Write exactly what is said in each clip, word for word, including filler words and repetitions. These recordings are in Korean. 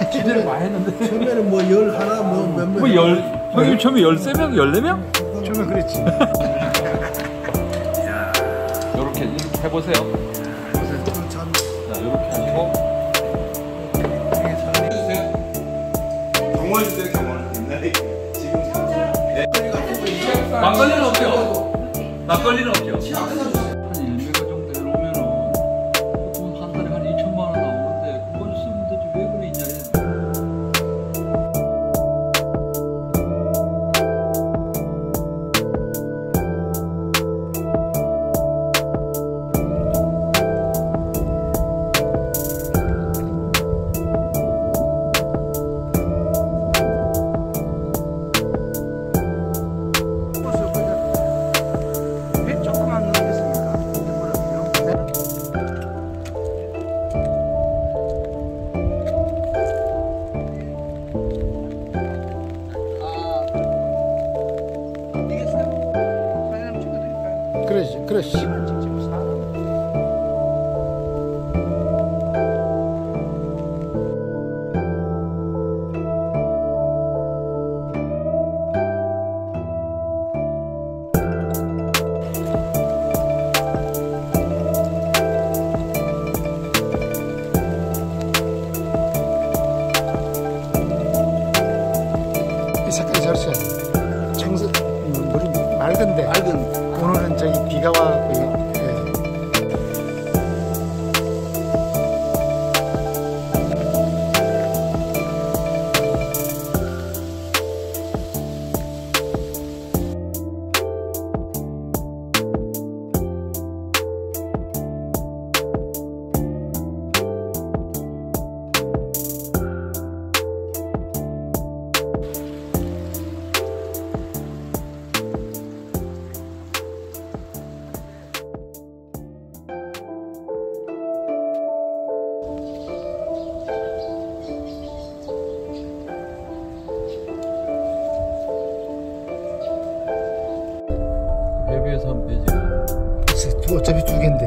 기대를 많이 했는데. 처음에는 뭐 열 하나 뭐 몇 명. 뭐 열, 형님 처음에 열세 명, 열네 명? 처음에 그랬지. 요렇게, 이렇게 해보세요. 참. 자, 요렇게 하시고. 경월 주세요, 경월. 옛날에 지금. 막걸리는 없죠? 막걸리는 없죠? 한 일 메가 정도 내려오면은 보통 한 달에 한 이천만 원 나오는데 그걸 쓰면 되지 왜 그래 있냐. 그러지, 그러지. 이 색깔이 저렇지. 청색, 물이 맑은데. 맑은. 오늘은 저기 비가 와갖고. 배비에서 한 배지. 어차피 두 개인데.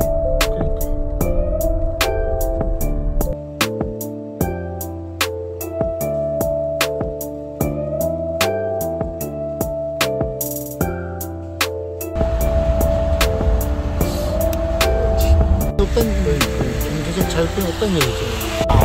어떤 경제적 자율성이 없다는 얘기죠.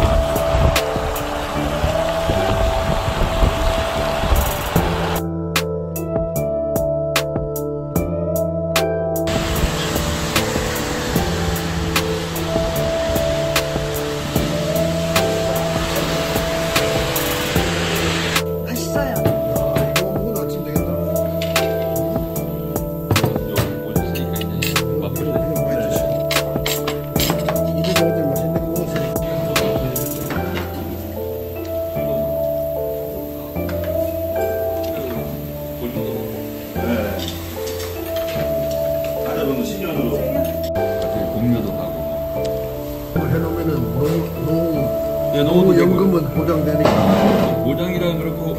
공묘도 가고 해놓으면은 노, 예, 노, 연금은 보장되니까. 보장이라 그러고.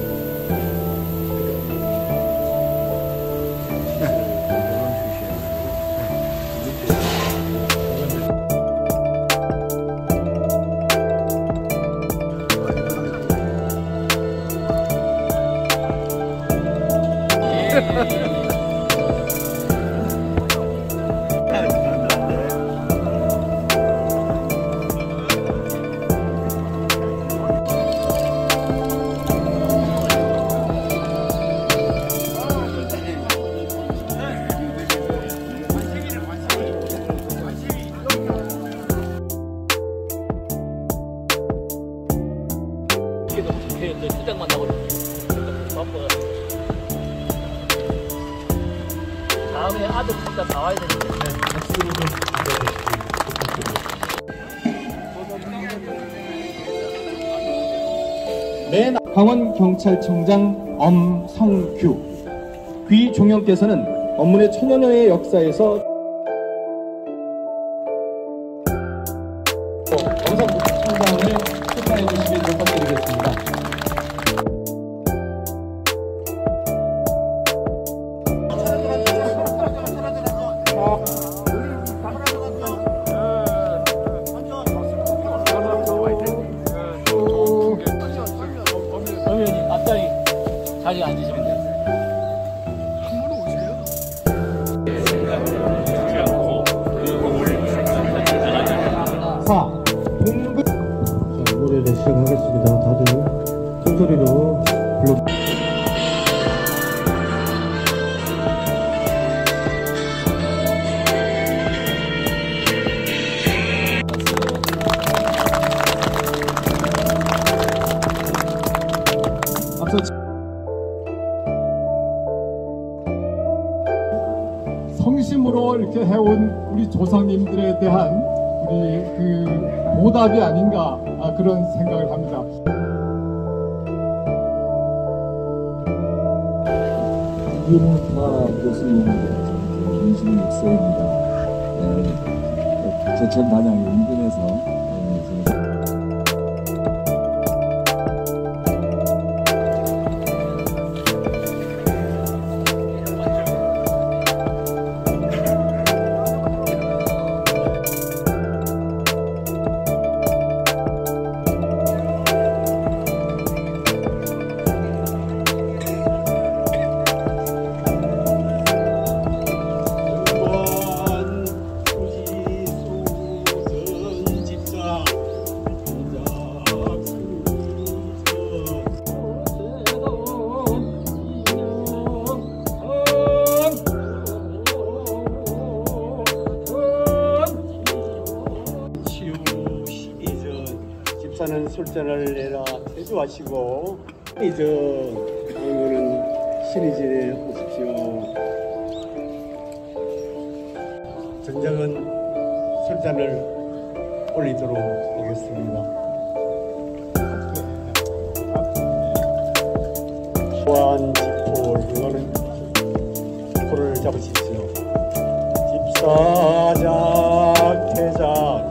시장 만나고 다음에 아들 진짜 나와야 되는데. 네. 강원경찰청장 엄성규 귀 종영께서는 언문의 천여년의 역사에서 엄성규 청장을 축하해 주시길 부탁드리겠습니다. 어. 사. 봉급. 자, 노래를 시작하겠습니다. 다들 큰 소리로 불러. 앞서 성심으로 이렇게 해온 우리 조상님들에 대한 우리 그 보답이 아닌가 아, 그런 생각을 합니다. 유문파 교수님인데 김신욱 목사입니다. 네, 제천 단양 인근에서 네, 집사는 술잔을 내라 태주하시고 이저 오늘은 신의진에 오십시오. 전장은 술잔을 올리도록 하겠습니다. 또한 집포 이거는 포를 잡으십시오. 집사자 태자